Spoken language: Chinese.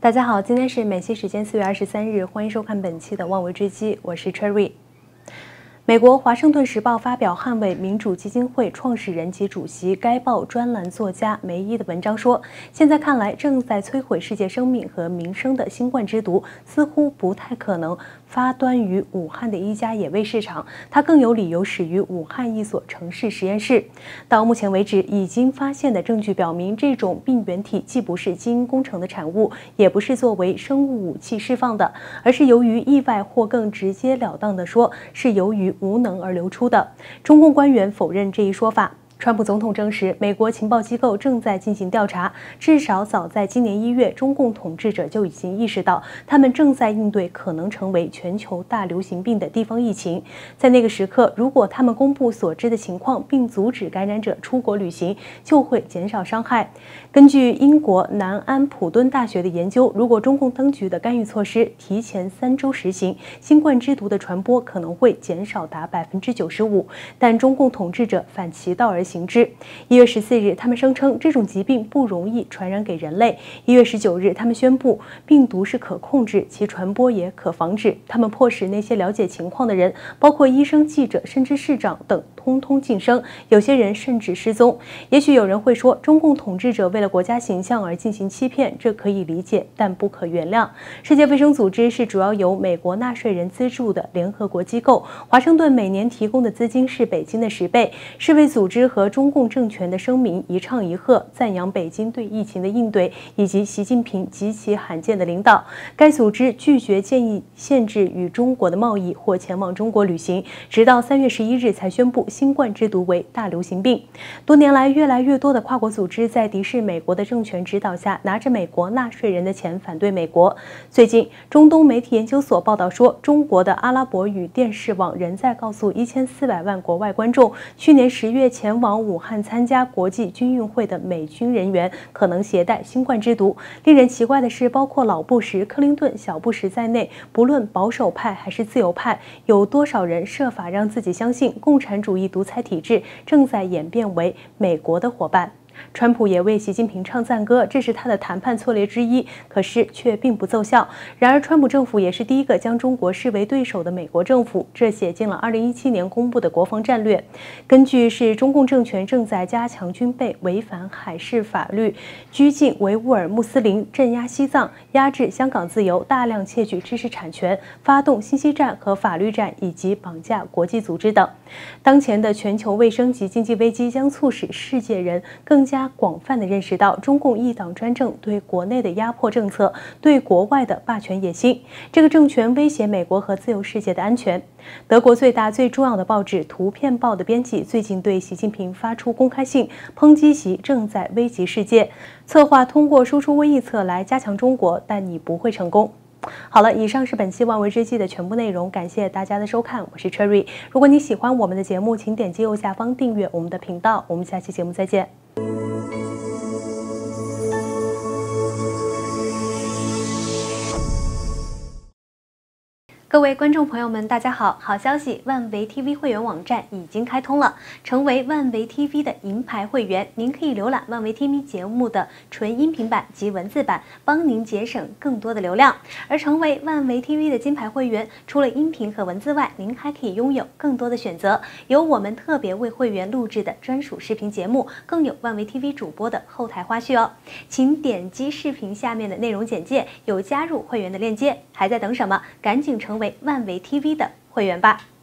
大家好，今天是美西时间4月23日，欢迎收看本期的望维追击，我是 Cherry。美国《华盛顿时报》发表捍卫民主基金会创始人及主席、该报专栏作家梅伊的文章说，现在看来，正在摧毁世界生命和民生的新冠之毒，似乎不太可能发端于武汉的一家野味市场，它更有理由始于武汉一所城市实验室。到目前为止，已经发现的证据表明，这种病原体既不是基因工程的产物，也不是作为生物武器释放的，而是由于意外，或更直截了当地说，是由于无能而流出的。中共官员否认这一说法。川普总统证实，美国情报机构正在进行调查，至少早在今年1月，中共统治者就已经意识到，他们正在应对可能成为全球大流行病的地方疫情。在那个时刻，如果他们公布所知的情况，并阻止感染者出国旅行，就会减少伤害。根据英国南安普敦大学的研究，如果中共当局的干预措施提前3周实行，新冠之毒的传播可能会减少达95%，但中共统治者反其道而行之。1月14日，他们声称这种疾病不容易传染给人类。1月19日，他们宣布病毒是可控制，其传播也可防止。他们迫使那些了解情况的人，包括医生、记者，甚至市长等，通通晋升，有些人甚至失踪。也许有人会说，中共统治者为了国家形象而进行欺骗，这可以理解，但不可原谅。世界卫生组织是主要由美国纳税人资助的联合国机构，华盛顿每年提供的资金是北京的10倍。世卫组织和中共政权的声明一唱一和，赞扬北京对疫情的应对以及习近平极其罕见的领导。该组织拒绝建议限制与中国的贸易或前往中国旅行，直到3月11日才宣布新冠之毒为大流行病。多年来，越来越多的跨国组织在敌视美国的政权指导下，拿着美国纳税人的钱反对美国。最近，中东媒体研究所报道说，中国的阿拉伯语电视网仍在告诉1400万国外观众，去年10月前往武汉参加国际军运会的美军人员可能携带新冠之毒。令人奇怪的是，包括老布什、克林顿、小布什在内，不论保守派还是自由派，有多少人设法让自己相信共产主义独裁体制正在演变为美国的伙伴。川普也为习近平唱赞歌，这是他的谈判策略之一，可是却并不奏效。然而，川普政府也是第一个将中国视为对手的美国政府，这写进了2017年公布的国防战略。根据是中共政权正在加强军备，违反海事法律，拘禁维吾尔穆斯林，镇压西藏，压制香港自由，大量窃取知识产权，发动信息战和法律战，以及绑架国际组织等。当前的全球卫生及经济危机将促使世界人更加广泛地认识到中共一党专政对国内的压迫政策，对国外的霸权野心。这个政权威胁美国和自由世界的安全。德国最大最重要的报纸《图片报》的编辑最近对习近平发出公开信，抨击习正在危及世界，策划通过输出瘟疫策来加强中国，但你不会成功。好了，以上是本期望维之记的全部内容，感谢大家的收看，我是 Cherry。如果你喜欢我们的节目，请点击右下方订阅我们的频道，我们下期节目再见。各位观众朋友们，大家好！好消息，万维 TV 会员网站已经开通了。成为万维 TV 的银牌会员，您可以浏览万维 TV 节目的纯音频版及文字版，帮您节省更多的流量。而成为万维 TV 的金牌会员，除了音频和文字外，您还可以拥有更多的选择，有我们特别为会员录制的专属视频节目，更有万维 TV 主播的后台花絮哦。请点击视频下面的内容简介，有加入会员的链接。还在等什么？赶紧成为万维 TV 的会员吧！